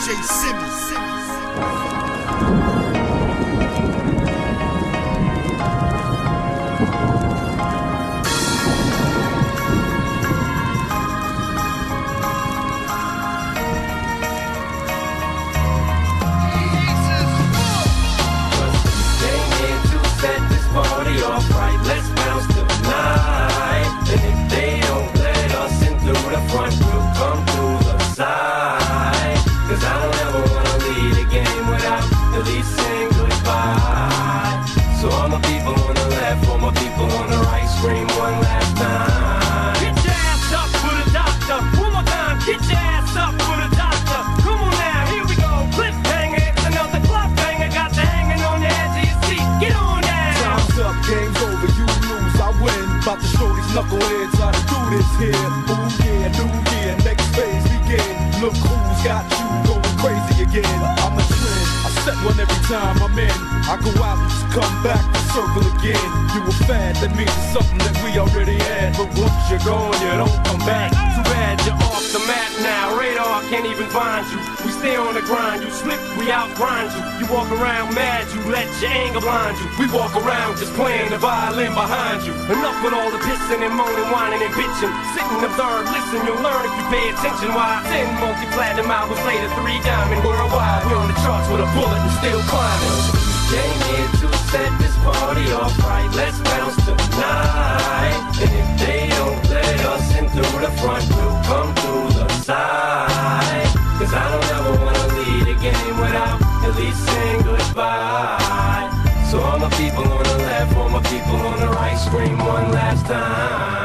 DJ Simmons. So all my people on the left, all my people on the right, scream one last time. Get your ass up for the doctor. One more time, get your ass up for the doctor. Come on now, here we go. Cliffhanger, it's another clubhanger. Got you hanging on the edge of your seat. Get on down. Time's up, game's over, you lose, I win. About to show these knuckleheads how to do this here. Ooh yeah, new year, next phase begin. Look who's got you going crazy again. I'm a trend, I set one every time I'm in. I go out and just come back and circle again. You a fad, that means it's something that we already had. But once you're gone, you don't come back. Too bad you're off the map now. Radar can't even find you. We stay on the grind, you slip, we outgrind you. You walk around mad, you let your anger blind you. We walk around just playing the violin behind you. Enough with all the pissing and moaning, whining and bitching. Sit and observe, listen, you'll learn if you pay attention. Why 10 multi-platinum albums later, 3 diamond worldwide. We're on the charts with a bullet and still climbing. Came here to set this party off right. Let's bounce tonight. And if they don't let us in through the front, we'll come through the side. Cause I don't ever wanna lead a game without at least saying goodbye. So all my people on the left, all my people on the right, scream one last time.